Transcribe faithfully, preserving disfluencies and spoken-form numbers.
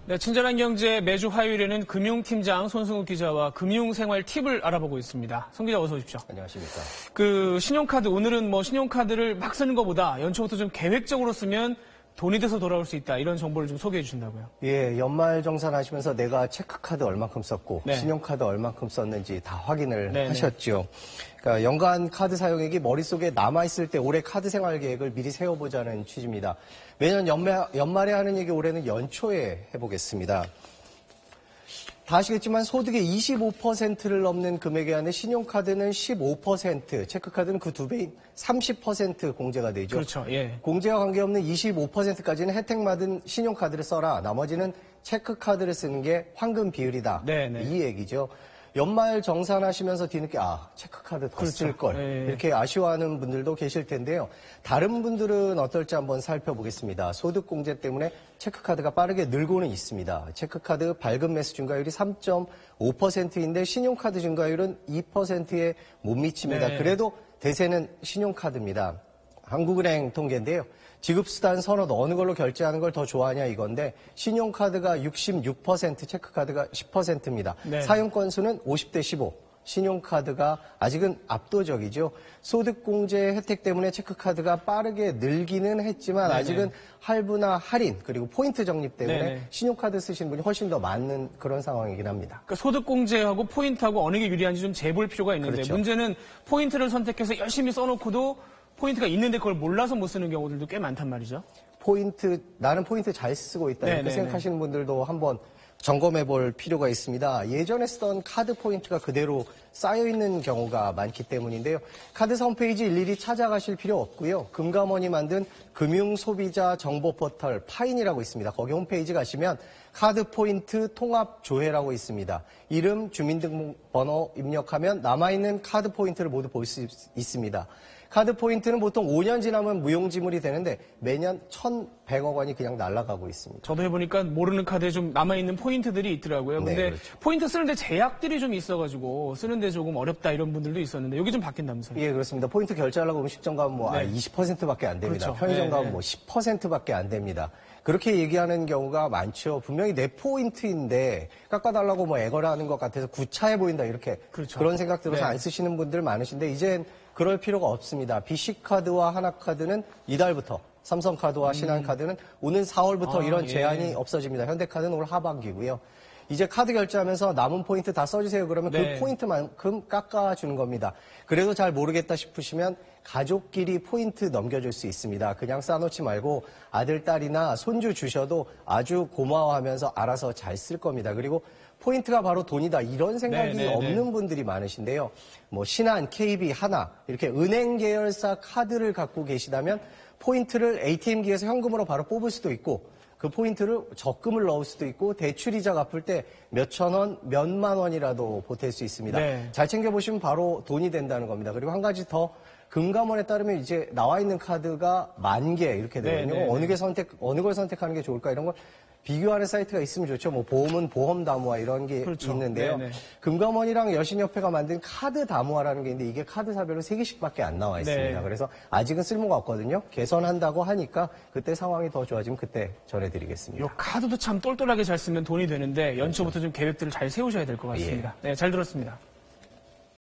네, 친절한 경제 매주 화요일에는 금융팀장 손승욱 기자와 금융생활 팁을 알아보고 있습니다. 송 기자 어서 오십시오. 안녕하십니까. 그 신용카드 오늘은 뭐 신용카드를 막 쓰는 것보다 연초부터 좀 계획적으로 쓰면 돈이 돼서 돌아올 수 있다. 이런 정보를 좀 소개해 주신다고요. 예, 연말 정산하시면서 내가 체크카드 얼마큼 썼고 네. 신용카드 얼마큼 썼는지 다 확인을 네네. 하셨죠. 그러니까 연간 카드 사용액이 머릿속에 남아있을 때 올해 카드 생활 계획을 미리 세워보자는 취지입니다. 매년 연말, 연말에 하는 얘기 올해는 연초에 해보겠습니다. 다 아시겠지만 소득의 이십오 퍼센트를 넘는 금액에 한해 신용카드는 십오 퍼센트, 체크카드는 그 두 배인 삼십 퍼센트 공제가 되죠. 그렇죠. 예. 공제와 관계없는 이십오 퍼센트까지는 혜택받은 신용카드를 써라. 나머지는 체크카드를 쓰는 게 황금 비율이다. 네네. 이 얘기죠. 연말 정산하시면서 뒤늦게 아 체크카드 더 쓸걸 그렇죠. 네. 이렇게 아쉬워하는 분들도 계실 텐데요. 다른 분들은 어떨지 한번 살펴보겠습니다. 소득공제 때문에 체크카드가 빠르게 늘고는 있습니다. 체크카드 발급 매수 증가율이 삼 점 오 퍼센트인데 신용카드 증가율은 이 퍼센트에 못 미칩니다. 네. 그래도 대세는 신용카드입니다. 한국은행 통계인데요. 지급수단 선호도 어느 걸로 결제하는 걸 더 좋아하냐 이건데 신용카드가 육십육 퍼센트, 체크카드가 십 퍼센트입니다. 네. 사용 건수는 오십 대 십오. 신용카드가 아직은 압도적이죠. 소득공제 혜택 때문에 체크카드가 빠르게 늘기는 했지만 네네. 아직은 할부나 할인 그리고 포인트 적립 때문에 네네. 신용카드 쓰시는 분이 훨씬 더 많은 그런 상황이긴 합니다. 그러니까 소득공제하고 포인트하고 어느 게 유리한지 좀 재볼 필요가 있는데 그렇죠. 문제는 포인트를 선택해서 열심히 써놓고도 포인트가 있는데 그걸 몰라서 못 쓰는 경우들도 꽤 많단 말이죠. 포인트, 나는 포인트 잘 쓰고 있다 이렇게 생각하시는 분들도 한번 점검해 볼 필요가 있습니다. 예전에 쓰던 카드 포인트가 그대로 쌓여있는 경우가 많기 때문인데요. 카드사 홈페이지 일일이 찾아가실 필요 없고요. 금감원이 만든 금융소비자 정보 포털 파인이라고 있습니다. 거기 홈페이지 가시면 카드 포인트 통합 조회라고 있습니다. 이름, 주민등록번호 입력하면 남아있는 카드 포인트를 모두 볼 수 있습니다. 카드 포인트는 보통 오 년 지나면 무용지물이 되는데 매년 천백억 원이 그냥 날아가고 있습니다. 저도 해보니까 모르는 카드에 좀 남아있는 포인트들이 있더라고요. 근데 네, 그렇죠. 포인트 쓰는데 제약들이 좀 있어가지고 쓰는데 조금 어렵다 이런 분들도 있었는데 여기 좀 바뀐다면서요? 예, 그렇습니다. 포인트 결제하려고 음식점 가면 뭐 네. 아, 이십 퍼센트밖에 안 됩니다. 그렇죠. 편의점 네, 가면 네. 뭐 십 퍼센트밖에 안 됩니다. 그렇게 얘기하는 경우가 많죠. 분명히 내 포인트인데 깎아달라고 뭐 애걸을 하는 것 같아서 구차해 보인다 이렇게 그렇죠. 그런 생각 들어서 네. 안 쓰시는 분들 많으신데 이젠 그럴 필요가 없습니다. 비씨카드와 하나카드는 이달부터, 삼성카드와 음. 신한카드는 오는 사월부터 아, 이런 예. 제한이 없어집니다. 현대카드는 올 하반기고요. 이제 카드 결제하면서 남은 포인트 다 써주세요. 그러면 네. 그 포인트만큼 깎아주는 겁니다. 그래도 잘 모르겠다 싶으시면 가족끼리 포인트 넘겨줄 수 있습니다. 그냥 쌓아놓지 말고 아들, 딸이나 손주 주셔도 아주 고마워하면서 알아서 잘 쓸 겁니다. 그리고 포인트가 바로 돈이다 이런 생각이 네네네. 없는 분들이 많으신데요. 뭐 신한, 케이비, 하나 이렇게 은행 계열사 카드를 갖고 계시다면 포인트를 에이티엠기에서 현금으로 바로 뽑을 수도 있고 그 포인트를 적금을 넣을 수도 있고 대출이자 갚을 때 몇천 원, 몇만 원이라도 보탤 수 있습니다. 네. 잘 챙겨보시면 바로 돈이 된다는 겁니다. 그리고 한 가지 더 금감원에 따르면 이제 나와 있는 카드가 만 개 이렇게 되거든요. 네, 네, 어느 게 선택, 어느 걸 선택하는 게 좋을까 이런 걸 비교하는 사이트가 있으면 좋죠. 뭐 보험은 보험 다무화 이런 게 그렇죠. 있는데요. 네네. 금감원이랑 여신협회가 만든 카드 다무화라는 게 있는데 이게 카드사별로 세 개씩밖에 안 나와 있습니다. 네. 그래서 아직은 쓸모가 없거든요. 개선한다고 하니까 그때 상황이 더 좋아지면 그때 전해드리겠습니다. 이 카드도 참 똘똘하게 잘 쓰면 돈이 되는데 연초부터 좀 계획들을 잘 세우셔야 될 것 같습니다. 예. 네, 잘 들었습니다.